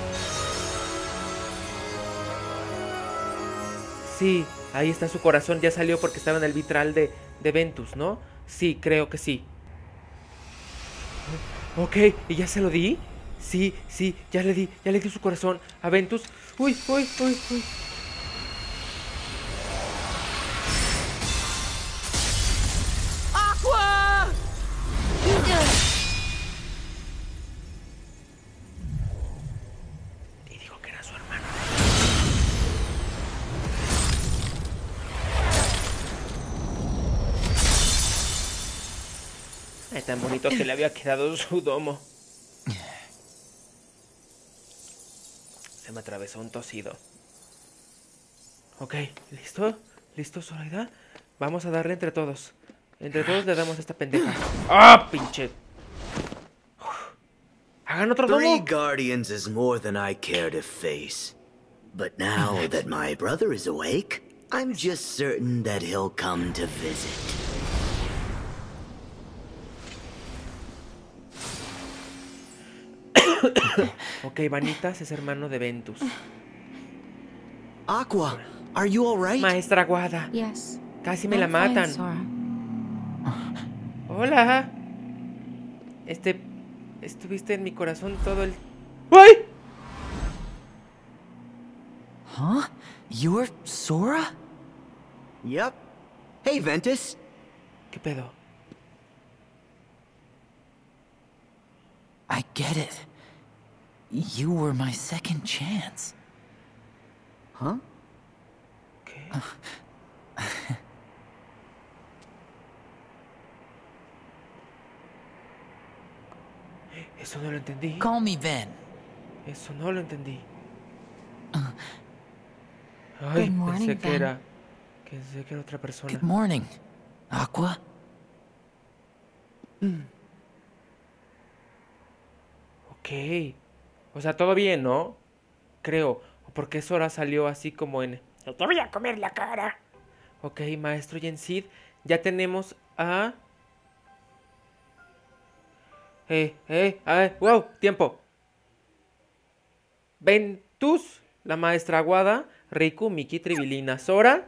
Sí, ahí está su corazón. Ya salió porque estaba en el vitral de Ventus, ¿no? Sí, creo que sí. Ok, ¿y ya se lo di? Sí, ya le di su corazón a Ventus. Uy. ¡Aqua! Y dijo que era su hermano. Ay, tan bonito que le había quedado su domo. Se me atravesó un tosido. Ok, ¿listo? ¿Listo, Zoraida? Vamos a darle entre todos. Entre todos le damos a esta pendeja. ¡Ah, pinche! ¡Hagan otro domo! 3 guardians is more than I care to face. But now that my brother is awake, I'm just certain that he'll come to visit. Ok, Vanitas es hermano de Ventus. Aqua, are you all right? Maestra Aguada. Yes. Casi me la I'm fine, matan. Sora. Hola. Estuviste en mi corazón todo el... ¡Ay! Huh? You're Sora? Yep. Hey, Ventus. ¿Qué pedo? I get it. You were my second chance. Huh? ¿Qué? Eso no lo entendí. Call me Ven. Eso no lo entendí. Ay, Good morning, pensé que Ven. era otra persona. Good morning, Aqua. Ok. O sea, todo bien, ¿no? Creo. ¿Por qué Sora salió así como en... Te voy a comer la cara. Ok, maestro Yensid. Ya tenemos a... ¡Wow! ¡Tiempo! Ventus, la maestra Aguada, Riku, Miki, Tribilina, Sora.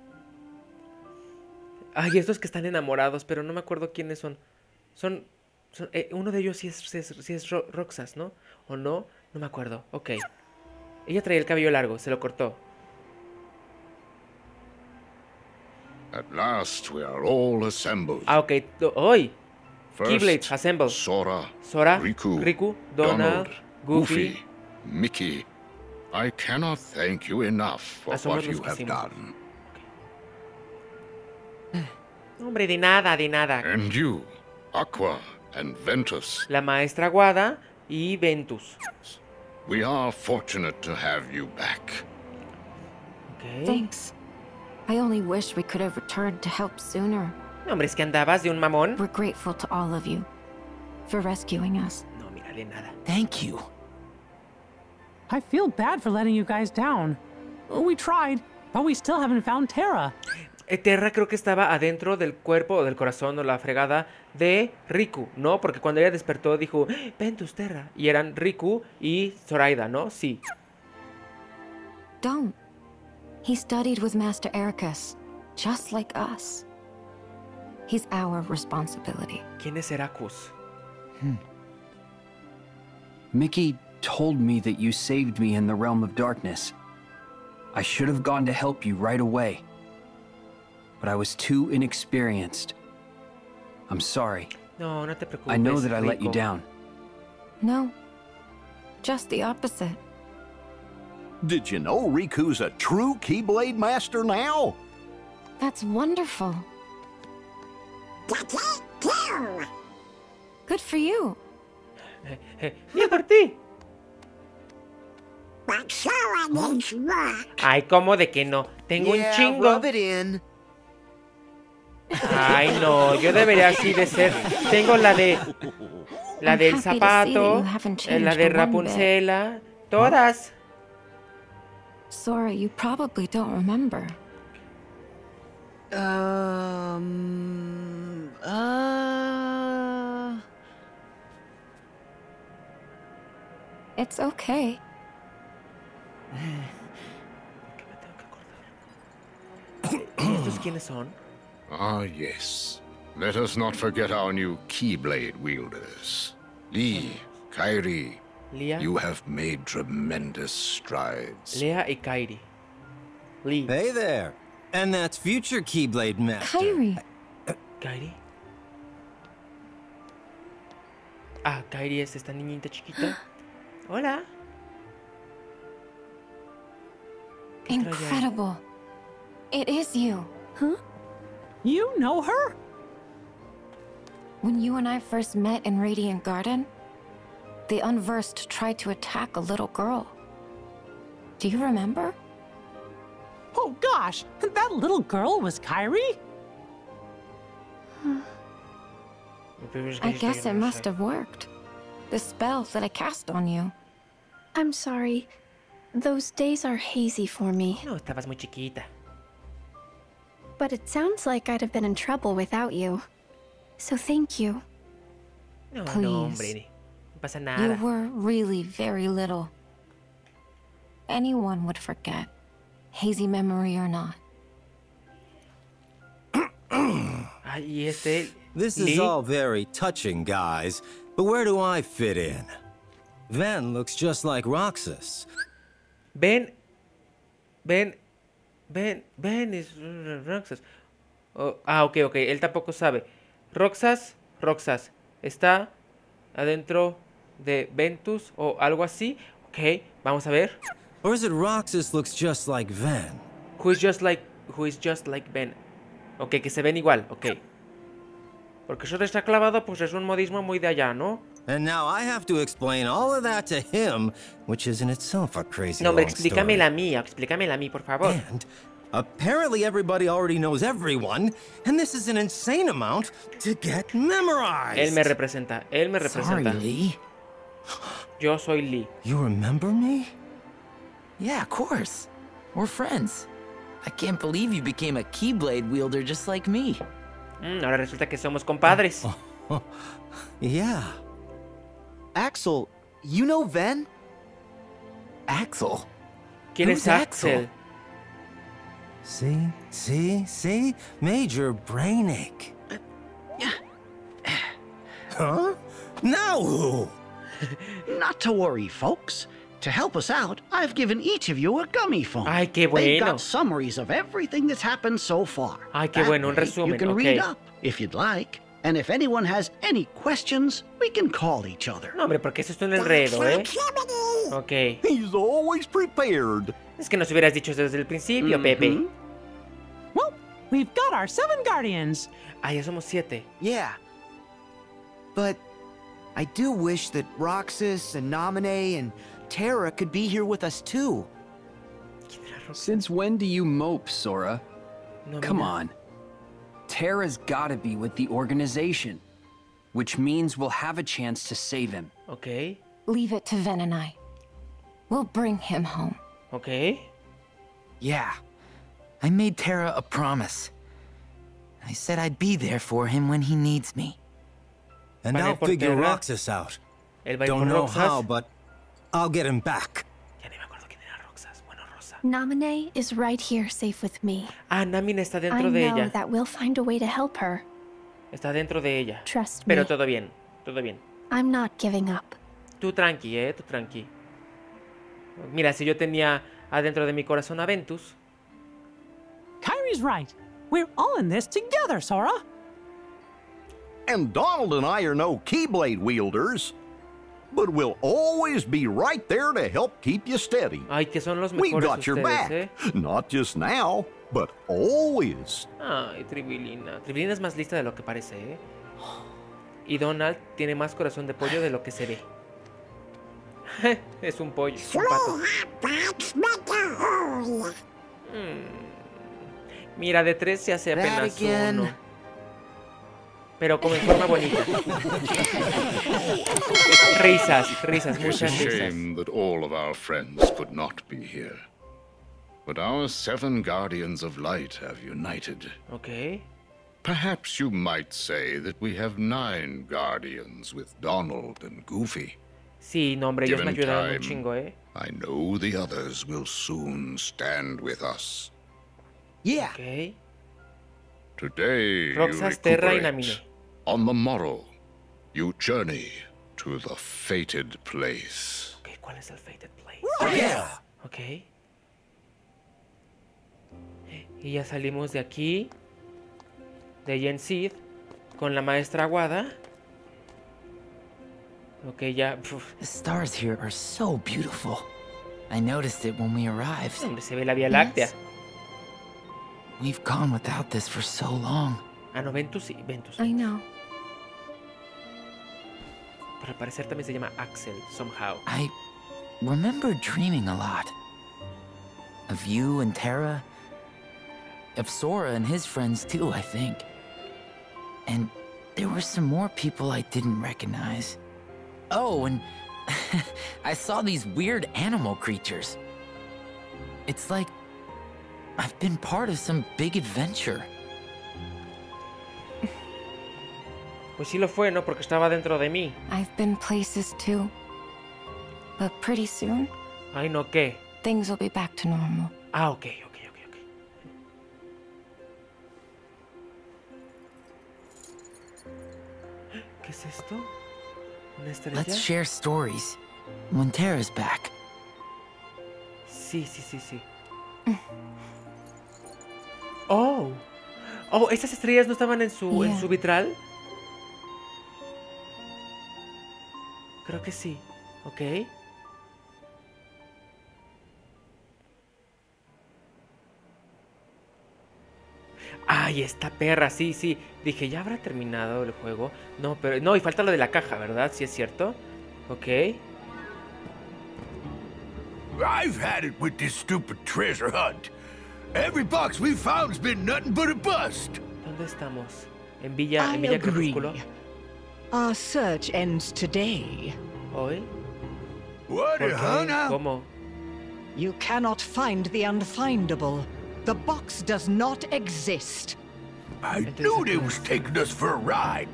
Ay, estos que están enamorados, pero no me acuerdo quiénes son. Uno de ellos sí es Roxas, ¿no? ¿O no? No me acuerdo. Ok. Ella traía el cabello largo, se lo cortó. At last we are all assembled. Ah, ok. Hoy. First, Keyblades, assemble. Sora, Riku, Donald, Goofy, Mickey. I cannot thank you enough for what you have done. Hombre, de nada. And you, Aqua and Ventus. La maestra Aguada y Ventus. We are fortunate to have you back. Okay. Thanks. I only wish we could have returned to help sooner. Hombre, es que andabas de un mamón. We're grateful to all of you for rescuing us. No, mírale nada. Thank you. I feel bad for letting you guys down. We tried, but we still haven't found Terra. Terra creo que estaba adentro del cuerpo o del corazón o la fregada de Riku, ¿no? Porque cuando ella despertó dijo, Ventus, Terra. Y eran Riku y Zoraida, ¿no? Sí. Don't. He studied with Master Ericus, just like us. He's our responsibility. ¿Quién es Heracus? Mickey told me that you saved me in the Realm of Darkness. I should have gone to help you right away. But I was too inexperienced. I'm sorry. No, no te preocupes. I know that I let you Rico. down. No. Just the opposite. Did you know Riku's a true Keyblade master now? That's wonderful. Good for you. Bien por ti. Ay, ¿cómo de que no? Tengo un chingo. Rub it in. Ay, no, yo debería así de ser. Tengo la de... La del zapato, la de Rapunzela, todas. Sora, you probably don't remember. It's okay. ¿Estos quiénes son? Ah, yes. Let us not forget our new Keyblade wielders. Lee, Kairi, Leah, you have made tremendous strides. Leah y Kairi. Lee. Hey there. And that's future Keyblade Master. Kairi. Kairi. Ah, Kairi es esta niñita chiquita. Hola. Incredible. It is you. Huh? You know her? When you and I first met in Radiant Garden, the Unversed tried to attack a little girl. Do you remember? Oh gosh, that little girl was Kairi? I guess it must have worked. The spell that I cast on you. I'm sorry. Those days are hazy for me. No, estabas muy chiquita. But it sounds like I'd have been in trouble without you. So thank you. No, Please. no, hombre. No pasa You nada. were really very little. Anyone would forget, hazy memory or not. Ay, y este... This is Lee. all very touching, guys. But where do I fit in? Ven looks just like Roxas. Ben es Roxas. Oh, ok, él tampoco sabe. Roxas está adentro de Ventus o algo así. Ok, vamos a ver. Or is it Roxas looks just like Ven? Who is just like Ben. Ok, que se ven igual, ok. Porque eso de estar clavado, pues es un modismo muy de allá, ¿no? And now I have to explain all of that to him, which is in itself a crazy No, hombre, long story. explícamela a mí, por favor. And apparently everybody already knows everyone, and this is an insane amount to get memorized. Él me representa. Sorry, Lee. Yo soy Lee. You remember me? Yeah, of course. We're friends. I can't believe you became a Keyblade wielder just like me. Ahora resulta que somos compadres. Yeah. Axel, you know Ven? Axel? ¿Quién es Axel? See? Major brainache. Huh? Now who? Not to worry, folks. To help us out, I've given each of you a gummy phone. Ay, qué They've bueno. got summaries of everything that's happened so far. Ay, qué That bueno, un way, resumen, You can ok. read up if you'd like. And if anyone has any questions, we can call each other. No, hombre, porque eso es un enredo, ¿eh? Ok. He's always prepared. Es que nos hubieras dicho eso desde el principio, Pepe. Well, we've got our 7 guardians. Ah, ya somos 7. Yeah. But I do wish that Roxas and Naminé and Terra could be here with us too. Since when do you mope, Sora? No, Come mira. on. Terra's gotta be with the organization, which means we'll have a chance to save him. Ok. Leave it to Ven and I. We'll bring him home. Ok. Yeah. I made Terra a promise. I said I'd be there for him when he needs me. And Vale, I'll por figure Terra. Roxas out. Él va a ir Don't por know Roxas. how, but I'll get him back. Ya ni me acuerdo quién era Roxas. Bueno, Rosa. Naminé is right here safe with me. Ah, Naminé está I dentro de know ella. that we'll find a way to help her. Está dentro de ella. Trust Pero me. todo bien. Todo bien. I'm not giving up. Tú tranqui, tú tranqui. Mira, si yo tenía adentro de mi corazón a Ventus. Kyrie's right. We're all in this together, Sora. And Donald and I are no Keyblade wielders, but we'll always be right there to help keep you steady. Ay, que son los We mejores got your ustedes, back, not just now, but always. Ay, Tribilina. Tribilina es más lista de lo que parece, Y Donald tiene más corazón de pollo de lo que se ve. Es un pollo, es un pato. Mira, de 3 se hace apenas 1. Pero como en forma bonita. Risas, risas, muchas It's a risas. shame that all of our friends could not be here. But our 7 Guardians of Light have united. Okay. Perhaps you might say that we have 9 Guardians with Donald and Goofy. Sí, no, hombre, ellos me Given ayudaron un time, chingo, I know the others will soon stand with us. Yeah. Okay. Today Roxas, you Terra y recuperate. Naminé. On the morrow, you journey to the fated place. Okay, ¿cuál es el fated place? Yeah. Okay. Y ya salimos de aquí. De Gen Seed. Con la maestra Aguada. Ok, ya. The stars here are so beautiful. I noticed it when we arrived. Hombre, se ve la Vía Láctea. We've gone without this for so long. Ah, no, Ventus sí, Ventus. I know. Pero al parecer también se llama Axel, somehow. I remember dreaming a lot. Of you and Terra. Of Sora and his friends too, I think. And there were some more people I didn't recognize. Oh, and I saw these weird animal creatures. It's like I've been part of some big adventure. Pues sí lo fue, ¿no? Porque estaba dentro de mí. I've been places too. But pretty soon, Ay, no, ¿qué? things will be back to normal. Ah, ok. ¿Qué es esto? ¿Una estrella? Let's share stories when Terra's back. Sí. Oh. Oh, ¿esas estrellas no estaban en su vitral? Creo que sí. Ok. Ay, esta perra, sí. Dije, ¿ya habrá terminado el juego? No, pero... No, y falta lo de la caja, ¿verdad? Sí es cierto. Ok. I've had it with this stupid treasure hunt. Every box we've found's been nothing but a bust. ¿Dónde estamos? En Villa agree. Crepúsculo. Our search ends today. ¿Hoy? What, huh, ¿Cómo? You cannot find the unfindable. The box does not exist. I knew they was taking us for a ride.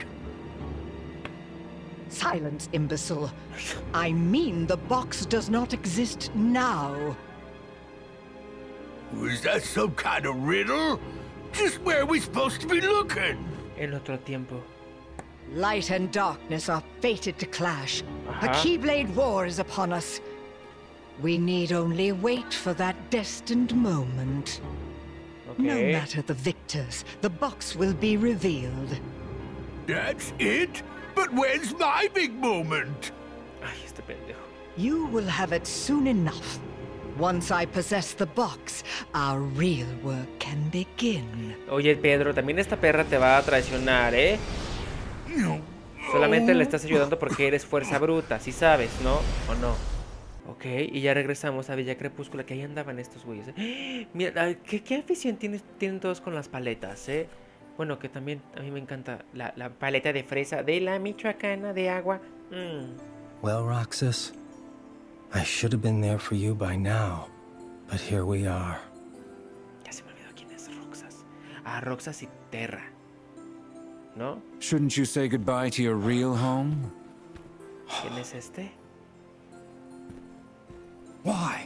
Silence, imbecile. I mean the box does not exist now. Was that some kind of riddle? Just where are we supposed to be looking? En otro tiempo. Light and darkness are fated to clash. A Ajá. Keyblade war is upon us. We need only wait for that destined moment. No Okay. matter the victors, the box will be revealed. That's it? But when's my big moment? Ay, este pendejo. You will have it soon enough. Once I possess the box, our real work can begin. Oye, Pedro, también esta perra te va a traicionar, ¿eh? Solamente le estás ayudando porque eres fuerza bruta, sí sabes, ¿no? ¿O no? Ok, y ya regresamos a Villa Crepúsculo, que ahí andaban estos güeyes, ¿eh? Mira, ¿qué afición tienen todos con las paletas, eh? Bueno, que también a mí me encanta la paleta de fresa de la Michoacana de agua. Well, Roxas, I should have been there for you by now, but here we are. Ya se me olvidó quién es Roxas. Ah, Roxas y Terra, ¿no? Shouldn't you say goodbye to your real home? ¿Quién es este? Why?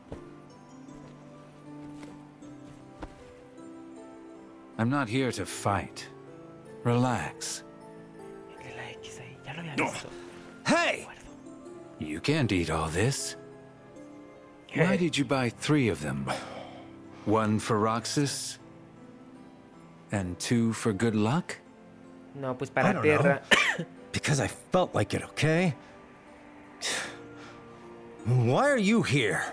I'm not here to fight. Relax. La X ahí, ya lo había visto. Hey! You can't eat all this. Why did you buy 3 of them? 1 for Roxas? And 2 for good luck? No, pues para Terra. Because I felt like it, okay? Why are you here?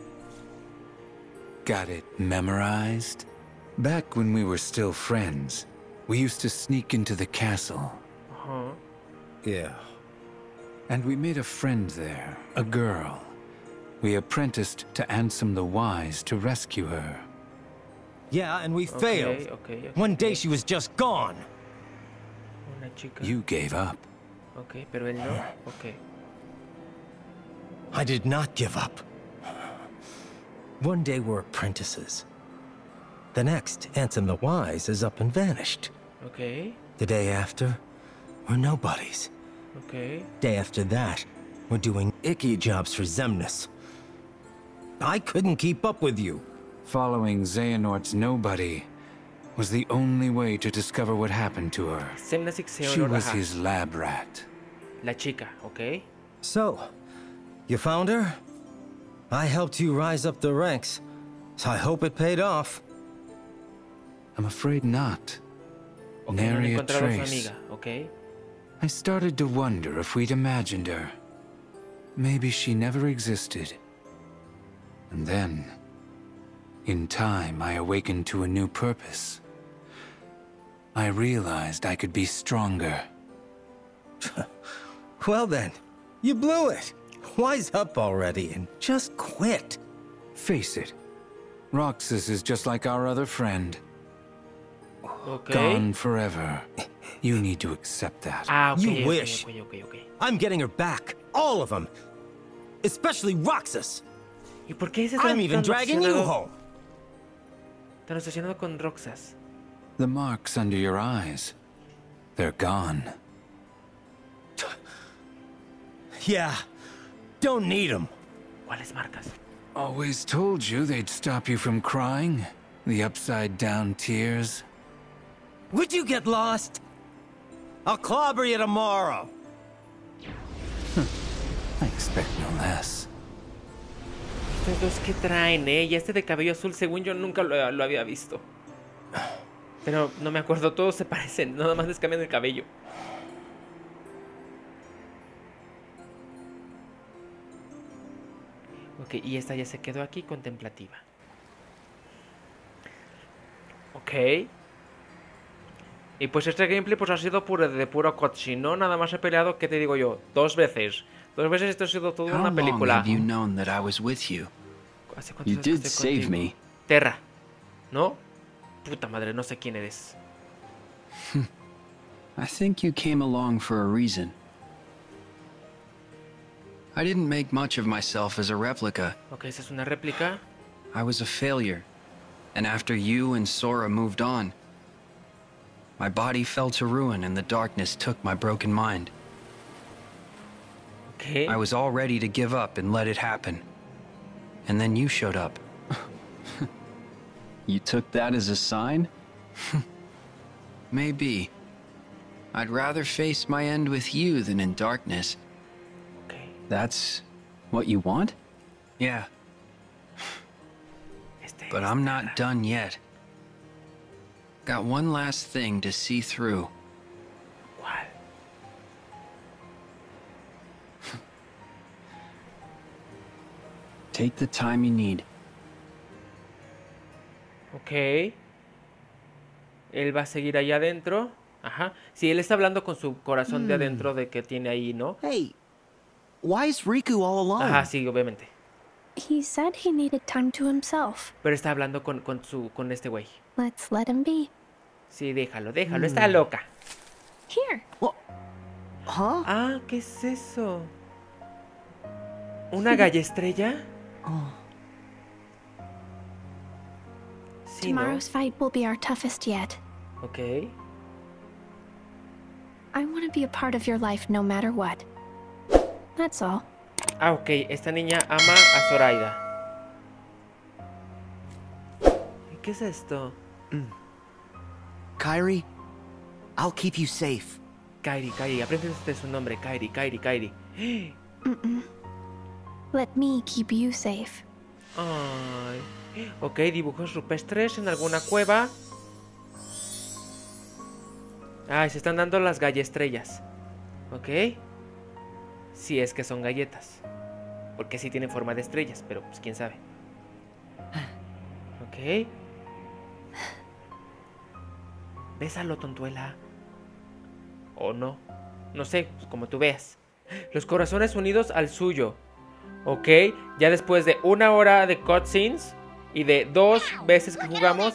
Got it memorized? Back when we were still friends, we used to sneak into the castle. Uh-huh. Yeah. And we made a friend there, a girl. We apprenticed to Ansem the Wise to rescue her. Yeah, and we failed. One day she was just gone. Una chica. You gave up. Okay, pero él no. Okay. I did not give up. One day we're apprentices. The next, Ansem the Wise is up and vanished. Okay. The day after, we're nobodies. Okay. Day after that, we're doing icky jobs for Xemnas. I couldn't keep up with you. Following Xehanort's nobody was the only way to discover what happened to her. She was his lab rat. La chica, okay. So, you found her? I helped you rise up the ranks, so I hope it paid off. I'm afraid not. Okay, Nary no a trace. amiga, okay. I started to wonder if we'd imagined her. Maybe she never existed. And then, in time, I awakened to a new purpose. I realized I could be stronger. Well then, you blew it. Wise up already and just quit. Face it, Roxas is just like our other friend. Okay. Gone forever. You need to accept that. Ah, okay, You wish. Okay. I'm getting her back. All of them. Especially Roxas. ¿Y por qué ese I'm even dragging you home. Tan obsesionado con Roxas. The marks under your eyes, they're gone. Yeah, don't need them. ¿Cuáles marcas? Always told you they'd stop you from crying. The upside-down tears. Would you get lost? I'll clobber you tomorrow. I expect no less. Estos dos que traen, y este de cabello azul, según yo, nunca lo había visto. Pero no me acuerdo, todos se parecen, nada más les cambian el cabello. Ok, y esta ya se quedó aquí contemplativa. Ok. Y pues este gameplay pues ha sido de puro cutscene, ¿no? Nada más he peleado, ¿qué te digo yo? 2 veces. 2 veces esto ha sido toda una película. Have you known that I was with you? ¿Hace cuánto You que did estoy save contigo? me. Terra, ¿no? Puta madre, no sé quién eres. I think you came along for a reason. I didn't make much of myself as a replica. Ok, esa es una réplica. I was a failure. And after you and Sora moved on, my body fell to ruin and the darkness took my broken mind. Okay. I was all ready to give up and let it happen. And then you showed up. You took that as a sign? Maybe. I'd rather face my end with you than in darkness. Okay. That's what you want? Yeah. But I'm not done yet. Got one last thing to see through. What? Take the time you need. Ok. Él va a seguir allá adentro. Ajá. Sí, él está hablando con su corazón de adentro de que tiene ahí, ¿no? Hey, why is Riku all alone? Ajá, sí, obviamente. He said he needed time to himself. Pero está hablando con este güey. Let's let him be. Sí, déjalo, está loca. Here. Huh? Ah, ¿qué es eso? ¿Una gallestrella? Sí, ¿no? Tomorrow's fight will be our toughest yet. Ok. I want to be a part of your life no matter what. That's all. Ah, ok. Esta niña ama a Zoraida. ¿Qué es esto? Kairi, I'll keep you safe. Kairi, aprende su nombre. Kairi. Let me keep you safe. Ay. Ok, dibujos rupestres en alguna cueva. Ay, se están dando las gallestrellas. Ok. Si es que son galletas. Porque sí tienen forma de estrellas, pero pues quién sabe. Ok. Bésalo, tontuela. O no. No sé, pues como tú veas. Los corazones unidos al suyo. Ok, ya después de 1 hora de cutscenes y de 2 veces que jugamos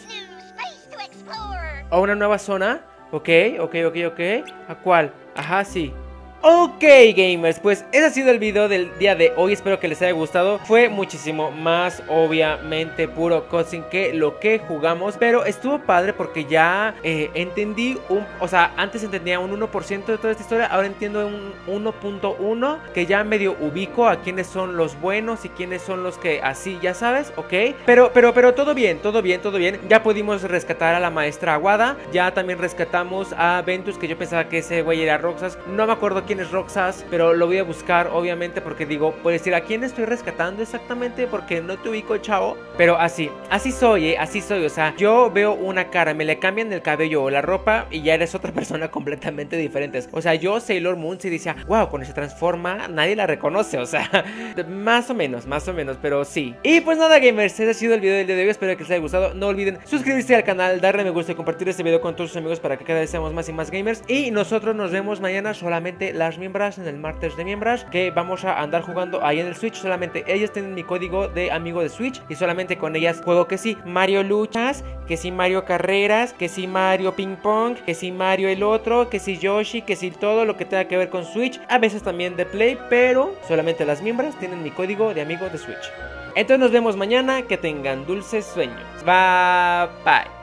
a una nueva zona. Ok. ¿A cuál? Ajá, sí. Ok, gamers, pues ese ha sido el video del día de hoy. Espero que les haya gustado. Fue muchísimo más, obviamente, puro cutscene que lo que jugamos, pero estuvo padre porque ya entendí o sea, antes entendía un 1% de toda esta historia. Ahora entiendo un 1.1, que ya medio ubico a quiénes son los buenos y quiénes son los que así, ya sabes, ok. Pero todo bien. Ya pudimos rescatar a la maestra Aguada. Ya también rescatamos a Ventus, que yo pensaba que ese güey era Roxas. No me acuerdo quién es Roxas, pero lo voy a buscar, obviamente, porque digo, puedes decir, ¿a quién estoy rescatando exactamente? Porque no te ubico, chavo. Pero así soy, así soy. O sea, yo veo una cara, me le cambian el cabello o la ropa y ya eres otra persona completamente diferente. O sea, yo, Sailor Moon, sí decía, wow, cuando se transforma, nadie la reconoce. O sea, más o menos, pero sí. Y pues nada, gamers, ese ha sido el video del día de hoy. Espero que les haya gustado. No olviden suscribirse al canal, darle me gusta y compartir este video con todos sus amigos para que cada vez seamos más y más gamers. Y nosotros nos vemos mañana, solamente las miembros, en el martes de miembros, que vamos a andar jugando ahí en el Switch. Solamente ellas tienen mi código de amigo de Switch y solamente con ellas juego, que sí Mario Luchas, que sí Mario Carreras, que sí Mario Ping Pong, que sí Mario el otro, que sí Yoshi, que sí todo lo que tenga que ver con Switch. A veces también de Play, pero solamente las miembros tienen mi código de amigo de Switch. Entonces nos vemos mañana, que tengan dulces sueños. Bye bye.